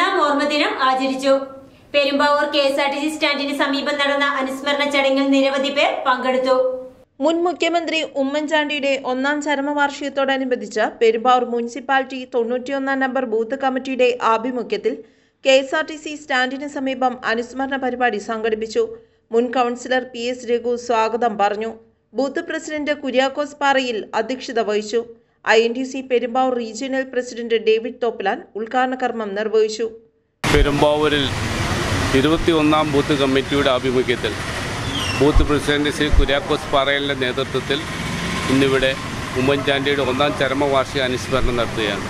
ഒന്നാം ഓർമ്മ ദിനം ആചരിച്ചു. പെരുമ്പാവൂർ KSRTC സ്റ്റാൻഡിന് സമീപം നടന്ന അനുസ്മരണ ചടങ്ങിൽ നിരവധി പേർ പങ്കെടുത്തു. മുൻ മുഖ്യമന്ത്രി ഉമ്മൻചാണ്ടിയുടെ ഒന്നാം ചരമവാർഷികത്തോടനുബന്ധിച്ച് പെരുമ്പാവൂർ മുനിസിപ്പാലിറ്റി 91 നമ്പർ ബൂത്ത് കമ്മിറ്റിയുടെ ആഭിമുഖ്യത്തിൽ KSRTC സ്റ്റാൻഡിന് സമീപം അനുസ്മരണ പരിപാടി സംഘടിപ്പിച്ചു. മുൻ കൗൺസിലർ PS രഘു സ്വാഗതം പറഞ്ഞു. ബൂത്ത് പ്രസിഡന്റ് കുര്യാക്കോസ് പാറയിൽ അധ്യക്ഷത വഹിച്ചു. INTC Perumbavoor regional president David Thoppalan ഉദ്ഘാടന കർമ്മം നിർവഹിച്ചു. പെരുമ്പാവൂരിൽ 21 ബൂത്ത് കമ്മിറ്റിയുടെ ആഭിമുഖ്യത്തിൽ ബൂത്ത് പ്രസിഡന്റ് ശ്രീ കുര്യാക്കോസ് പാറയിലിൻ്റെ നേതൃത്വത്തിൽ ഇന്നിവിടെ ഉമ്മൻചാണ്ടിയുടെ ഒന്നാം ചരമവാർഷിക അനുസ്മരണം നടത്തുകയാണ്.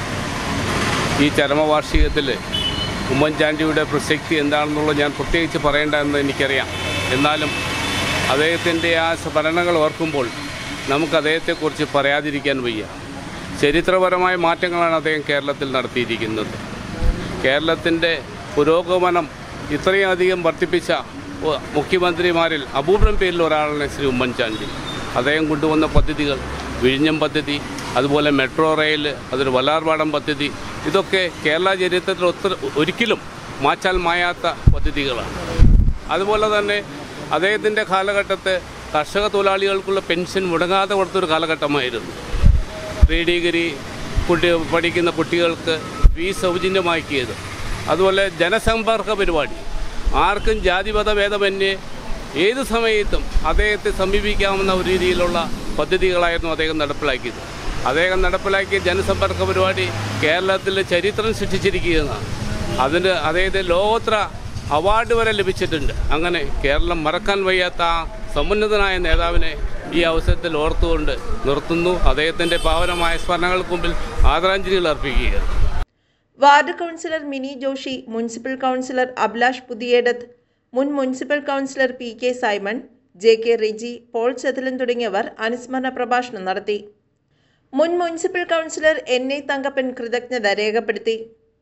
ഈ ചരമവാർഷികത്തിൽ ഉമ്മൻചാണ്ടിയുടെ പ്രസക്തി എന്താണെന്നുള്ളത് ഞാൻ പ്രത്യേകിച്ച് പറയേണ്ടതെന്ന് എനിക്കറിയാം. എന്നാലും അദ്ദേഹത്തിൻ്റെ ആ സ്മരണകൾ ഓർക്കുമ്പോൾ നമുക്ക് അദ്ദേഹത്തെക്കുറിച്ച് പറയാതിരിക്കാൻ വയ്യ. ചരിത്രപരമായ മാറ്റങ്ങളാണ് അദ്ദേഹം കേരളത്തിൽ നടത്തിയിരിക്കുന്നത്. കേരളത്തിൻ്റെ പുരോഗമനം ഇത്രയധികം വർദ്ധിപ്പിച്ച മുഖ്യമന്ത്രിമാരിൽ അപൂർവം പേരിൽ ഒരാളാണ് ശ്രീ ഉമ്മൻചാണ്ടി. അദ്ദേഹം കൊണ്ടുവന്ന പദ്ധതികൾ, വിഴിഞ്ഞം പദ്ധതി, അതുപോലെ മെട്രോ റെയിൽ, അതൊരു വല്ലാർപാടം പദ്ധതി, ഇതൊക്കെ കേരള ചരിത്രത്തിൽ ഒരിക്കലും മാച്ചാൽ മായാത്ത പദ്ധതികളാണ്. അതുപോലെ തന്നെ അദ്ദേഹത്തിൻ്റെ കാലഘട്ടത്തെ കർഷക തൊഴിലാളികൾക്കുള്ള പെൻഷൻ മുടങ്ങാതെ കൊടുത്തൊരു കാലഘട്ടമായിരുന്നു. പ്രീ ഡിഗ്രി പഠിക്കുന്ന കുട്ടികൾക്ക് ഫീസ് സൗജന്യമാക്കിയത്, അതുപോലെ ജനസമ്പർക്ക പരിപാടി, ആർക്കും ജാതിമത ഭേദമന്യേ ഏത് സമയത്തും അദ്ദേഹത്തെ സമീപിക്കാവുന്ന ഒരു രീതിയിലുള്ള പദ്ധതികളായിരുന്നു അദ്ദേഹം നടപ്പിലാക്കിയത്. അദ്ദേഹം നടപ്പിലാക്കിയ ജനസമ്പർക്ക പരിപാടി കേരളത്തിലെ ചരിത്രം സൃഷ്ടിച്ചിരിക്കുകയാണ്. അതിന് അദ്ദേഹത്തെ ലോകോത്തര അവാർഡ് വരെ ലഭിച്ചിട്ടുണ്ട്. അങ്ങനെ കേരളം മറക്കാൻ വയ്യാത്ത ആ സമുന്നതനായ നേതാവിനെ ഈ അവസരത്തിൽ ഓർത്തുകൊണ്ട് നിർത്തുന്നു. അദ്ദേഹത്തിൻ്റെ പാവനമായ സ്മരണകൾക്ക് മുമ്പിൽ ആദരാഞ്ജലികൾ അർപ്പിക്കുകയാണ്. Ward councillor Mini Joshy, municipal councillor Abhilash Puthiyedath, മുൻ municipal councillor PK Simon, JK Reji, Paul Chathalan തുടങ്ങിയവർ അനുസ്മരണ പ്രഭാഷണം നടത്തി. മുൻ മുനിസിപ്പൽ കൗൺസിലർ NA തങ്കപ്പൻ കൃതജ്ഞത രേഖപ്പെടുത്തി.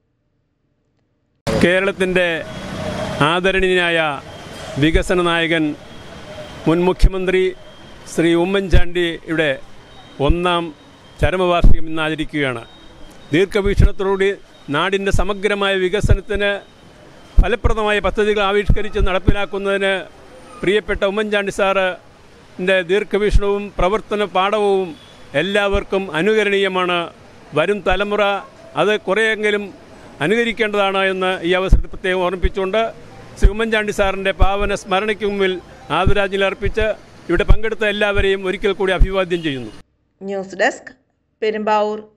കേരളത്തിൻ്റെ ആദരണീയനായ വികസന നായകൻ മുൻ മുഖ്യമന്ത്രി ശ്രീ ഉമ്മൻചാണ്ടിയുടെ ഒന്നാം ചരമവാർഷികം ഇന്ന് ആചരിക്കുകയാണ്. ദീർഘവീക്ഷണത്തോടുകൂടി നാടിൻ്റെ സമഗ്രമായ വികസനത്തിന് ഫലപ്രദമായ പദ്ധതികൾ ആവിഷ്കരിച്ച് നടപ്പിലാക്കുന്നതിന് പ്രിയപ്പെട്ട ഉമ്മൻചാണ്ടി സാറിൻ്റെ ദീർഘവീക്ഷണവും പ്രവർത്തന പാഠവും എല്ലാവർക്കും അനുകരണീയമാണ്. വരും തലമുറ അത് കുറേയെങ്കിലും അനുകരിക്കേണ്ടതാണ് എന്ന് ഈ അവസരത്തിൽ പ്രത്യേകം ഓർമ്മിപ്പിച്ചുകൊണ്ട് ശ്രീ ഉമ്മൻചാണ്ടി സാറിൻ്റെ പാവന സ്മരണയ്ക്ക് മുമ്പിൽ ആദരാഞ്ജലി അർപ്പിച്ച് ഇവിടെ പങ്കെടുത്ത എല്ലാവരെയും ഒരിക്കൽ കൂടി അഭിവാദ്യം ചെയ്യുന്നു. News desk, Perumbavoor.